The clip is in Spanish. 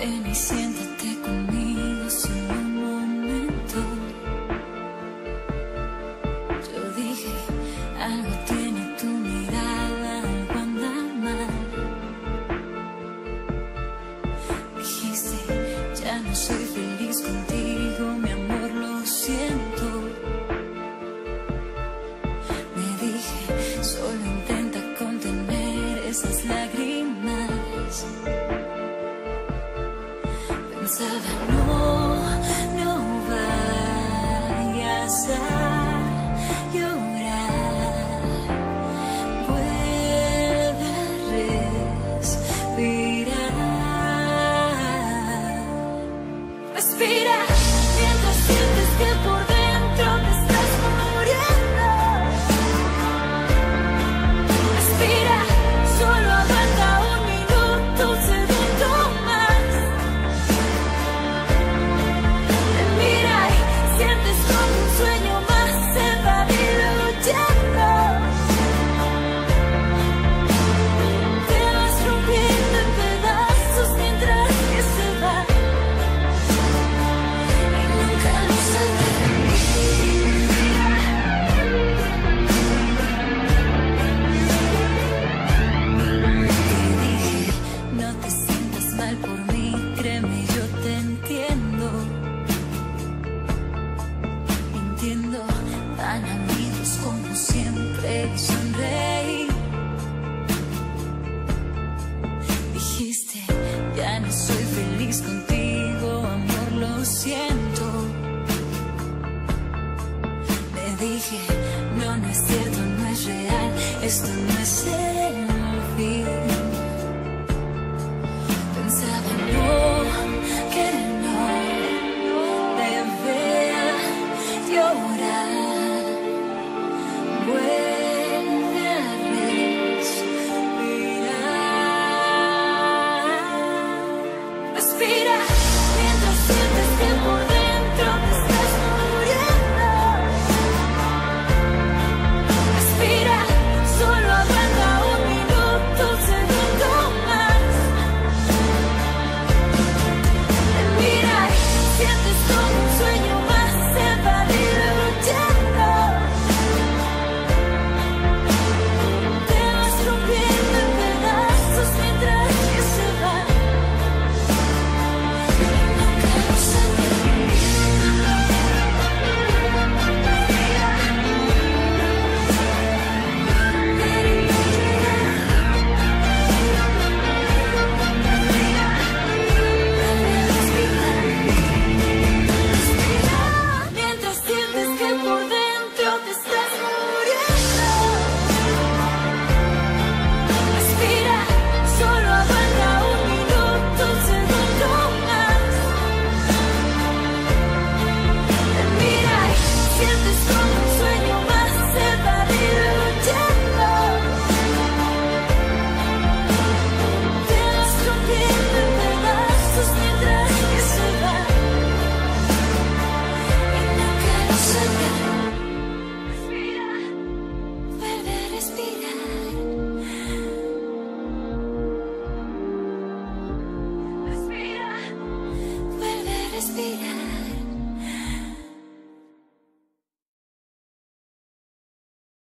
Ven y siéntate conmigo solo un momento. Yo dije, algo tiene tu mirada, algo anda mal. Dijiste, ya no soy feliz contigo, mi amor, lo siento. Me dije, solo intenta contener esas lágrimas. Pensaba, no vayas a llorar. Vuelve a respirar. Respira mientras sientes que por dentro te estás muriendo. Respira, solo aguanta un minuto, un segundo más. Te mira y sientes como un sueño más se va diluyendo. Te vas rompiendo en pedazos mientras que se va. Y nunca lo sabré. Te dije, no te sientas mal por mí, créeme, yo te entiendo. Entiendo, tan amigos como siempre, sonreí. Dijiste, ya no soy feliz contigo, amor, lo siento. Me dije, no es cierto, no es real, esto no es